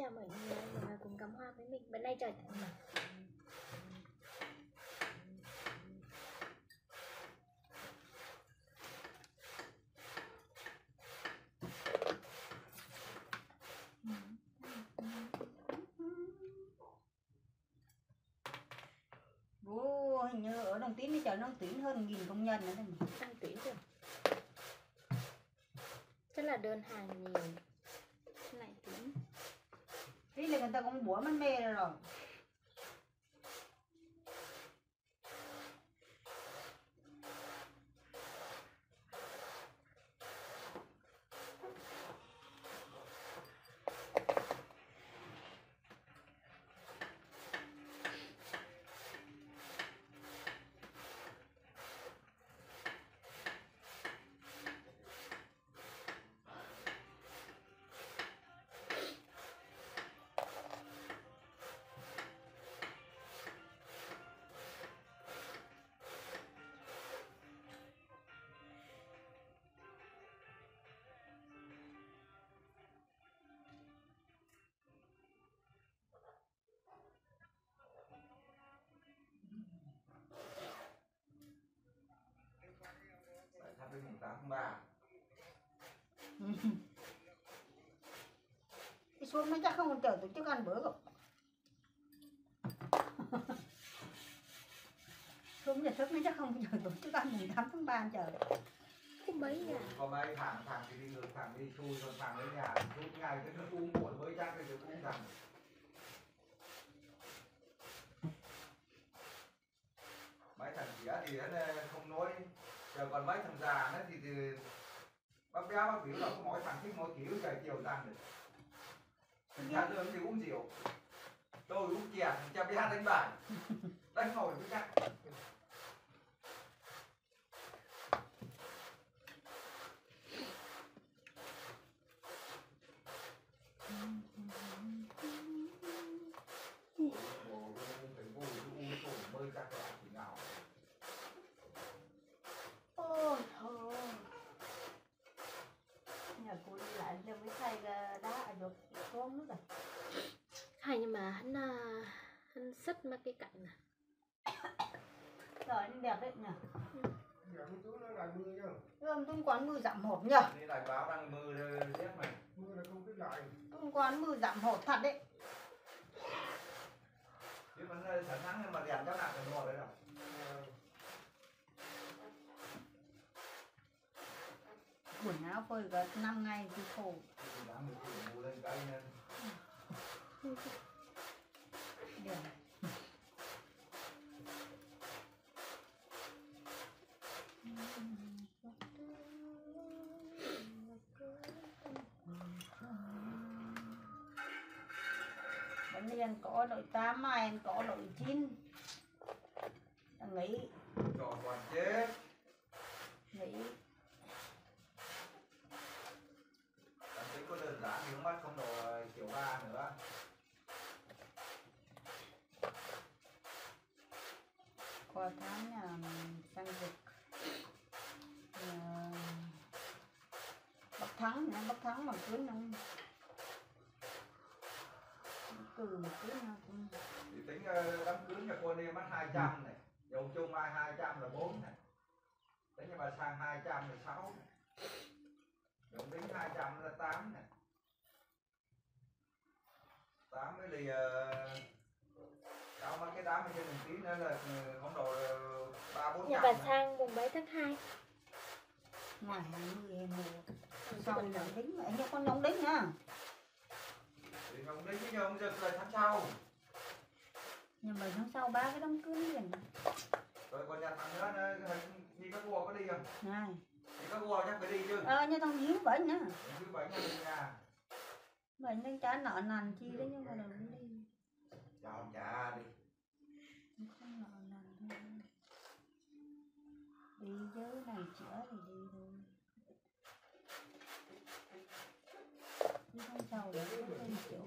chào mọi người cùng cắm hoa với mình. Bữa nay trời tạnh mà. Bố hình như ở Đồng Tín bây giờ nó tuyển hơn 1.000 công nhân nữa đấy mà. Đang tuyển rồi. Chắc là đơn hàng nhiều. Lại tuyển. Thế là người ta cũng bủaมันmê rồi. Với mùng 8 tháng 3. Cái xuống nó chắc không còn chờ tổ chức ăn bữa rồi. Xuống giờ thức nó chắc không chờ tổ chức ăn mùng 8 tháng 3 chờ. Không mấy à. Có mấy thằng thì đi ngược, thằng đi chui, còn thằng đến nhà suốt ngày cái nó uống muộn mới chắc thì cũng thằng. Mấy thằng trẻ thì nó không nói, giờ còn mấy thằng già nó thì bác béo bác biểu là có mỗi thằng thích mỗi kiểu trời chiều tăng được. Thằng lớn thì uống rượu, tôi uống chè, thằng cha bé đánh bài, đánh ngồi với chắc. Ôi thôi. Nhà cô đi lại cho mới thay đá ở được con nữa rồi. Hay nhưng mà hắn sứt mất cái cạnh nè. Trời anh đẹp đấy nhỉ. Dạ, con chú nó lại mưa chứ. Hôm tôi quán mưa giảm hột nhỉ. Đi lại báo đang mưa rét này. Mưa là không biết lại. Tôi quán mưa giảm hột thật đấy. Chứ vẫn sáng nắng nhưng mà đèn chắc nặng rồi ngồi đấy rồi. Quần áo phơi cả 5 ngày thì khổ. Dám được mua lên cái nên. Đẹp. Bánh liền có đội 8 mà em có đội 9. Thằng nghĩ Trò toàn chết. nghĩ Anh thấy có đơn giản hướng mắt không đồ kiểu 3 nữa. qua tháng là sang Việt Bắc Thắng mà cưới nó cừ mà cưới nó cũng Thì tính đám cưới nhà cô đi mất 200 này, dầu chung ai 200 là 4 này. Thế nhưng mà sang 200 là 6 này. Dầu tính 200 là 8 này. 8 mới thì mấy cái đám ở trên mình tí nữa là khoảng độ 3-400. Nhà bà sang mùng 7 tháng 2. ngoài 20 em mua sau là đính vậy nha, con ông đính nha. Thì không đến chứ giờ không giật là tháng sau. Nhưng mà tháng sau 3 cái đám cưới liền. Rồi còn nhà thằng nữa đi các cua có đi không? Này. Đi các cua chắc phải đi chứ. Như thằng díu bệnh nữa. Thứ 7 ngày đi nhà. Bệnh nên trả nợ nần chi đấy nhưng mà đừng đi. Chào cha đi. Không nợ nần thôi. Đi chứ này chữa thì đi thôi. Đi không giàu để có thêm kiểu.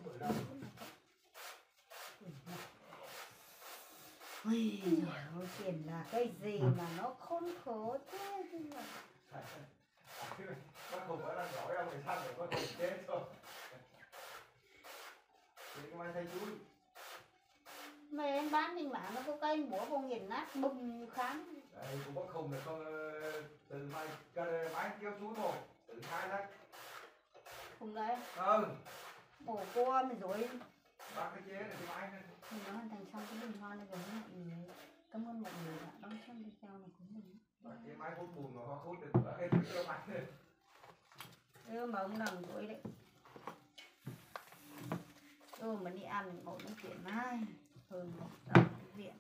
Ui giời ơi, tiền là cái gì mà nó khốn khổ thế chứ mà. Bác Hùng đã đang giỏi ông thì sao để bác Hùng chết thôi. Thì cái mai thay chuối. Mày em bán trên mạng nó có cây búa vô nghiền nát bùng kháng. Đây cũng có khùng là con từ mai máy kéo chuối một từ 2 đấy. Không đấy. Bổ cua mày rồi. bác cái chế này cái máy này. Mình nó hoàn thành xong cái bình hoa này rồi mọi người. Cảm ơn mọi người đã đón xem video này của mình. Bác chế máy hút bùn mà hoa hút được ở đây cái máy này. Mà ông nằm rồi đấy. Mà đi ăn ngồi nói chuyện mai hơn một giờ viện.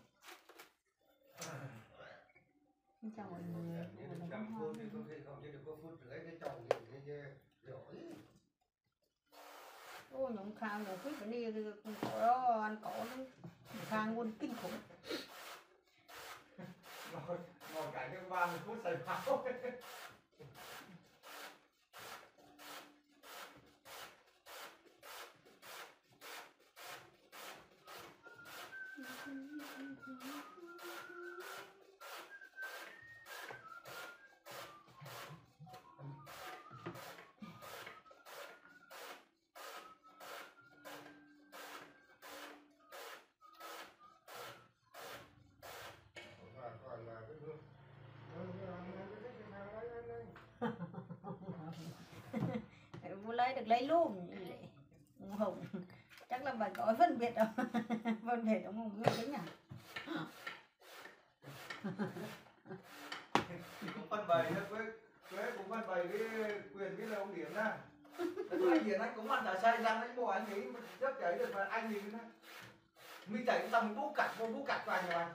Xin chào mọi người. Nhóm khang nhóm khuyết phải đi có ăn cỏ khang luôn kinh khủng. Ngồi cả cái 30 phút xài pháo. Mua lấy được lấy luôn ông Hùng chắc là bà có phân biệt đâu. Phân biệt ông Hùng như thế nhỉ. Cũng phân bày đó quế cũng phân bày cái quyền cái là ông điểm ra. Anh Hiền anh cũng ăn thả say răng anh bộ anh ấy rất chảy được mà anh gì nữa. Mi chảy xong bú cặt vào nhà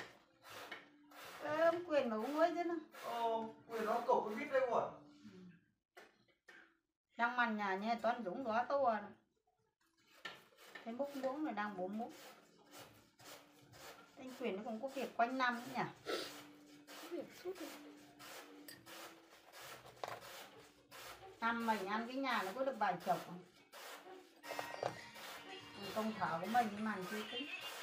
bạn. Quyền mà cũng nói chứ nó. Quyền nó cổ con vít đấy rồi. Đang màn nhà nha Toán Dũng đó to. Cái múc muỗng này đang bố múc. Anh Quyền nó cũng có việc quanh năm nữa nhỉ. Việc suốt rồi. Ăn mình ăn cái nhà nó có được vài chục. Công thở của mình màn chi tính.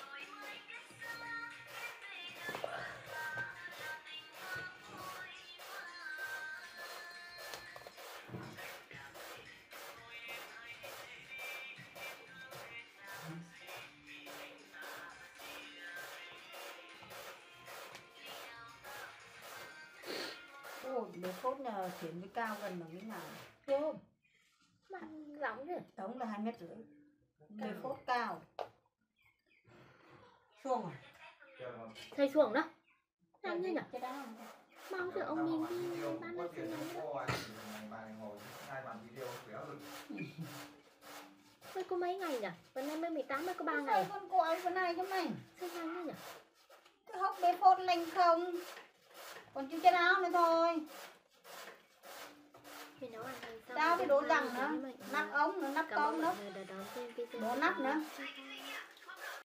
Để phốt là chuyển với cao gần bằng cái nào. Vô. Mà lỏng rồi. Tống là 2,5 m. Để phốt cao. Xuông à? Thầy xuồng đó. Làm như nhỉ? Cái đó. Mau cho ông nhìn đi bán lại xem nào nữa. Mới có mấy ngày nhỉ? Bữa nay mới 18 mới có 3 ngày. Con coi bữa nay cho mày. Sao nhanh thế nhỉ? Cái hốc bê phốt lành không? Còn chưa cái áo nữa thôi. Thì nấu ăn thành xong. Tao cái đổ răng nữa. Nắp ống nữa, nắp Cảm ơn con nữa. mọi người đã đón xem video. Đổ nắp nữa.